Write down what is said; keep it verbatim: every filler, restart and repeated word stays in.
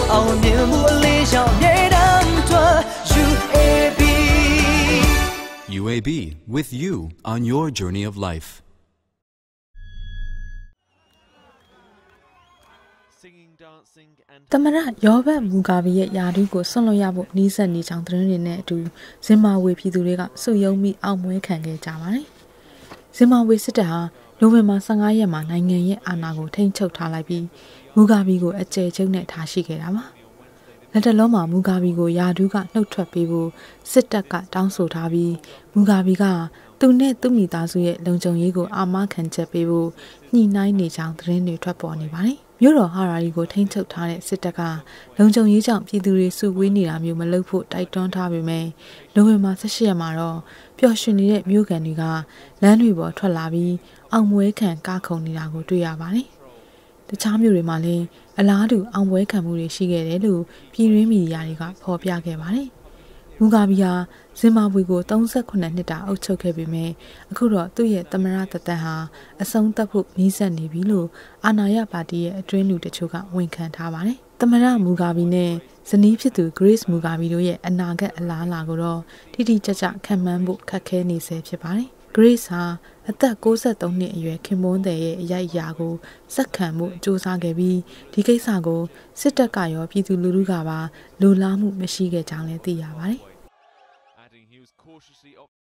အောင်မြင်မှုအလေးရှောင်မြေတမ်းတွဲ U A B U A B with you on your journey of life. Tamara ရောဘတ်မူဂါဘီရဲ့ယာတူးကိုဆွန့်လွတ်ရဖို့နှီးစက်နေကြောင်းသတင်းတွေနဲ့အတူဇင်မာဝေပြည်သူတွေကစုယုံမိအောင်မွေးခံခဲ့ကြပါတယ်။ဇင်မာဝေစစ်တပ်ဟာနိုဝင်ဘာဆယ့်ငါးရက်မှာနိုင်ငံရဲ့အာဏာကိုထိန်းချုပ်ထားလိုက်ပြီးမူဂါဘီကိုအကျယ်ချုပ်နဲ့ထားရှိခဲ့တာပါ။လက်တလုံးမှာမူဂါဘီကိုယာတူးကနှုတ်ထွက်ပေးဖို့စစ်တပ်ကတောင်းဆိုထားပြီးမူဂါဘီကသူနဲ့သူ့မိသားစုရဲ့လုံခြုံရေးကိုအာမခံချက်ပေးဖို့ညှိနှိုင်းနေကြောင်းသတင်းတွေထွက်ပေါ်နေပါတယ်။မြို့တော်ဟာရာရီကိုထိန်းချုပ်ထားတဲ့စစ်တပ်ကလုံခြုံရေးကြောင့်ပြည်သူတွေစုဝေးနေတာမျိုးမလုပ်ဖို့တိုက်တွန်းထားပေမဲ့နိုဝင်ဘာဆယ့်ရှစ်ရက်မှာတော့ပျော်ရွှင်နေတဲ့မြို့ကန်တွေကလမ်းတွေပေါ်ထွက်လာပြီးအောင်ပွဲခံကားခုန်နေတာကိုတွေ့ရပါတယ်။တခြားမြို့တွေမှာလည်းအလားတူအောင်ပွဲခံမှုတွေရှိခဲ့တယ်လို့ပြည်တွင်းမီဒီယာတွေကဖော်ပြခဲ့ပါတယ်။မူဂါဘီဟာဇင်မာဘွေကိုသုံးဆယ့်ခုနှစ်နှစ်တာအုပ်ချုပ်ခဲ့ပေမဲ့အခုတော့သူ့ရဲ့သမရသက်တမ်းဟာအဆုံးသတ်ဖို့နှီးစပ်နေပြီလို့အာဏာရပါတီရဲ့အတွင်းလူတချို့ကဝန်ခံထားပါတယ်။သမရမူဂါဘီနဲ့ဇနီးဖြစ်သူ Grace မူဂါဘီတို့ရဲ့အနာဂတ်အလားအလာကိုတော့တိတိကျကျခံမှန်းဖို့ခက်ခဲနေဆဲဖြစ်ပါတယ်။ Grace ဟာအသက်၉၃နှစ်အရွယ်ခင်မွန်းတဲ့ရဲ့အရိုက်အရာကိုစက္ကန့်မှုစ조사ခဲ့ပြီးဒီကိစ္စကိုစစ်တပ်ကရောပြည်သူလူထုကပါလူလားမှုမရှိခဲ့ကြောင်းလည်းသိရပါတယ်။